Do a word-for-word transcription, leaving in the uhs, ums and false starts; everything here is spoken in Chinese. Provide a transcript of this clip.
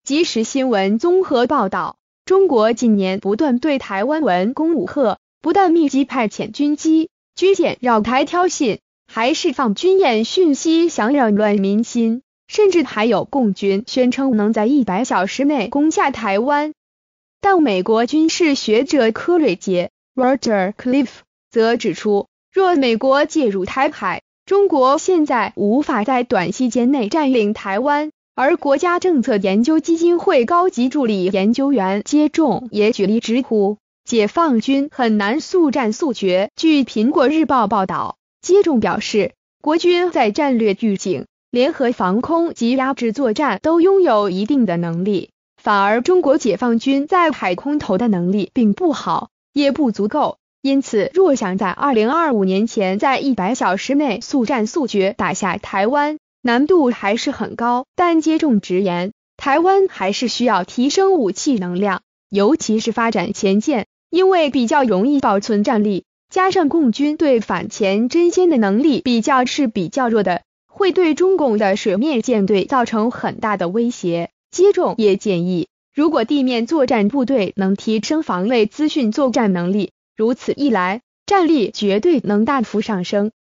即时新闻综合报道，中国近年不断对台湾文攻武吓，不但密集派遣军机、军舰绕台挑衅，还释放军演讯息想扰乱民心，甚至还有共军宣称能在一百小时内攻下台湾。但美国军事学者科瑞杰 Roger Cliff 则指出，若美国介入台海，中国现在无法在短期间内占领台湾。而国家政策研究基金会高级助理研究员接种也举例直呼，解放军很难速战速决。据苹果日报报道，接种表示，国军在战略预警、联合防空及压制作战都拥有一定的能力，反而中国解放军在海空投的能力并不好，也不足够。因此，若想在二零二五年前在一百小时内速战速决打下台湾，难度还是很高。但接种直言，台湾还是需要提升武器能量，尤其是发展前舰，因为比较容易保存战力，加上共军对反潜侦歼的能力比较是比较弱的，会对中共的水面舰队造成很大的威胁。接种也建议，如果地面作战部队能提升防卫资讯作战能力，如此一来，战力绝对能大幅上升。